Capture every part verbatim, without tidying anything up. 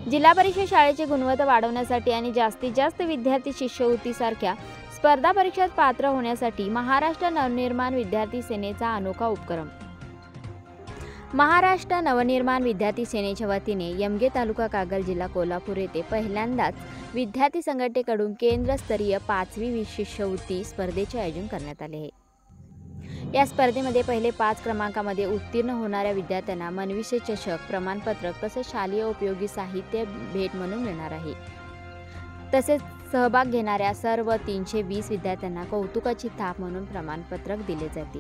जिल्हा परिषद शाळेची गुणवत्ता वाढवण्यासाठी आणि जास्तीत जास्त विद्यार्थी शिष्यवृत्तीसारख्या स्पर्धा परीक्षेत पात्र होण्यासाठी महाराष्ट्र नवनिर्माण विद्यार्थी सेनेचा अनोखा उपक्रम. महाराष्ट्र नवनिर्माण विद्यार्थी सेनेच्या वतीने यमगे तालुका कागल जिल्हा कोल्हापूर येथे पहिल्यांदाच विद्यार्थी संघटनेकडून केंद्रस्तरीय पाचवी शिष्यवृत्ती स्पर्धेचे आयोजन करण्यात आले आहे. या स्पर्धेमध्ये पहिले पाच क्रमांकामध्ये उत्तीर्ण होणाऱ्या विद्यार्थ्यांना मनविषय चषक, प्रमाणपत्र तसेच शालेय उपयोगी साहित्य भेट म्हणून मिळणार आहे. तसेच सहभाग घेणाऱ्या सर्व तीनशे वीस विद्यार्थ्यांना कौतुकाची थाप म्हणून प्रमाणपत्रक दिले जातील.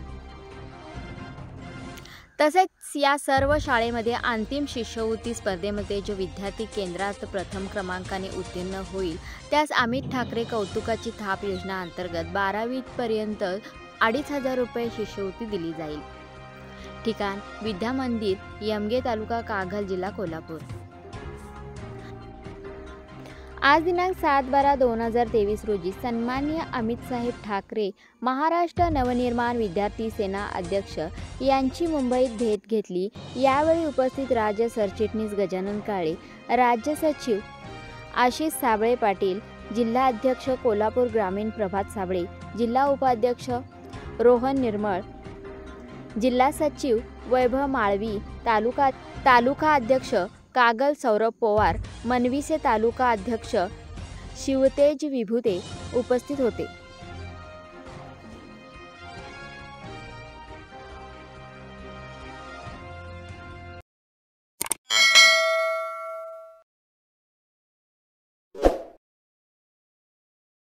तसेच या सर्व शाळेमध्ये अंतिम शिष्यवृत्ती स्पर्धेमध्ये जो विद्यार्थी केंद्रात प्रथम क्रमांकाने उत्तीर्ण होईल त्यास अमित ठाकरे कौतुकाची थाप योजना अंतर्गत बारावीपर्यंत अडीच हजार रुपये शिष्यवृत्ती दिली जाईल. ठिकाण विद्या मंदिर, यमगे तालुका कागल जिल्हा कोल्हापूर. आज दिनांक सात बारा दोन हजार तेवीस रोजी सन्माननीय अमितसाहेब ठाकरे महाराष्ट्र नवनिर्माण विद्यार्थी सेना अध्यक्ष यांची मुंबईत भेट घेतली. यावेळी उपस्थित राज्य सरचिटणीस गजानन काळे, राज्य सचिव आशिष साबळे पाटील, जिल्हा अध्यक्ष कोल्हापूर ग्रामीण प्रभात साबळे, जिल्हा उपाध्यक्ष रोहन निर्मळ, जिल्हा सचिव वैभव माळवी, तालुका तालुका अध्यक्ष कागल सौरभ पवार, मनविसे तालुका अध्यक्ष शिवतेज विभुते उपस्थित होते.